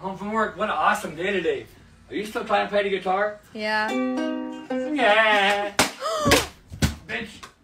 home from work. What an awesome day today. Are you still trying to play the guitar? Yeah. Yeah. Bitch.